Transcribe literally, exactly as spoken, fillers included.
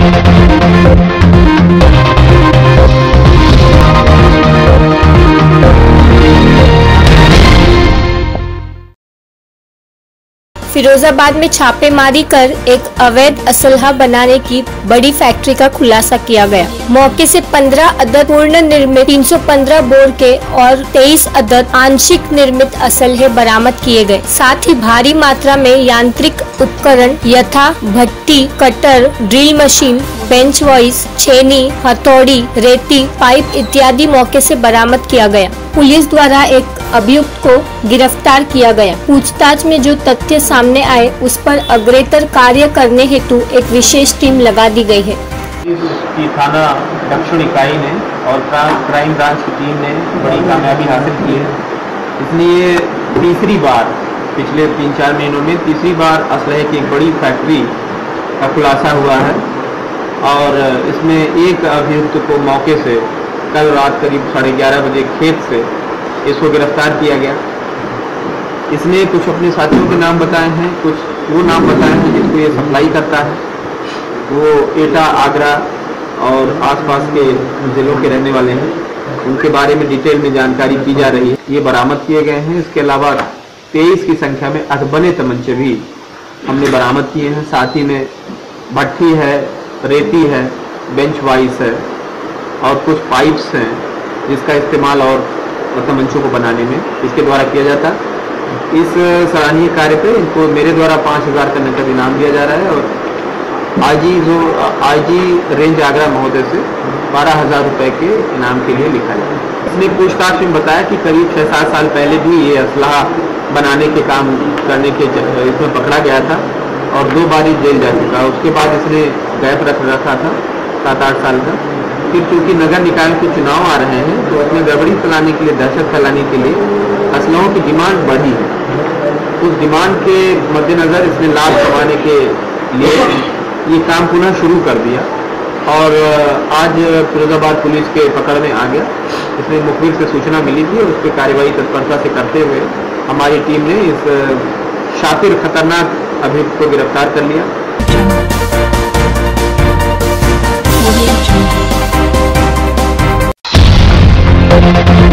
फिरोजाबाद में छापेमारी कर एक अवैध असलहा बनाने की बड़ी फैक्ट्री का खुलासा किया गया। मौके से पंद्रह अदद पूर्ण निर्मित तीन सौ पंद्रह बोर के और तेईस अदद आंशिक निर्मित असलहे बरामद किए गए। साथ ही भारी मात्रा में यांत्रिक उपकरण यथा भट्टी, cutter, drill machine, bench vice, छेनी, हथौड़ी, रेती, पाइप इत्यादि मौके से बरामद किया गया। पुलिस द्वारा एक अभियुक्त को गिरफ्तार किया गया। पूछताछ में जो तथ्य सामने आए उस पर अग्रेतर कार्य करने हेतु एक विशेष टीम लगा दी गई है। की थाना दक्षिण इकाई ने और क्राइम ब्रांच की टीम ने बड़ी कामयाबी हासिल की है। इसलिए तीसरी बार पिछले तीन चार महीनों में तीसरी बार असलहे की एक बड़ी फैक्ट्री का खुलासा हुआ है और इसमें एक अभियुक्त को मौके से कल रात करीब साढ़े ग्यारह बजे खेत से इसको गिरफ्तार किया गया। इसने कुछ अपने साथियों के नाम बताए हैं, कुछ वो नाम बताए हैं जिसको ये सप्लाई करता है। वो एटा, आगरा और आसपास के ज़िलों के रहने वाले हैं। उनके बारे में डिटेल में जानकारी की जा रही है। ये बरामद किए गए हैं। इसके अलावा तेईस की संख्या में अधबने तमंचे भी हमने बरामद किए हैं। साथ ही में भट्टी है, रेती है, बेंच वाइस है और कुछ पाइप्स हैं जिसका इस्तेमाल और तमंचों को बनाने में इसके द्वारा किया जाता है। इस सराहनीय कार्य पे इनको मेरे द्वारा पाँच हज़ार का नकद इनाम दिया जा रहा है और आईजी जो आईजी रेंज आगरा महोदय से बारह हज़ार रुपये के इनाम के लिए लिखा जाए। इसने पूछताछ में बताया कि करीब छः सात साल पहले भी ये असलहा बनाने के काम करने के इसमें पकड़ा गया था और दो बार ही जेल जा चुका। उसके बाद इसने गैप रख रखा था सात आठ साल का। फिर चूँकि नगर निकायों के चुनाव आ रहे हैं तो उसमें गड़बड़ी फैलाने के लिए, दहशत फैलाने के लिए असलहों की डिमांड बढ़ी है। उस डिमांड के मद्देनज़र इसने लाभ कमाने के लिए ये काम पुनः शुरू कर दिया और आज फिरोजाबाद पुलिस के पकड़ में आ गया। इसमें मुखबिर से सूचना मिली थी और उस पर कार्रवाई तत्परता से करते हुए हमारी टीम ने इस शातिर खतरनाक अभियुक्त को गिरफ्तार कर लिया। Thank you.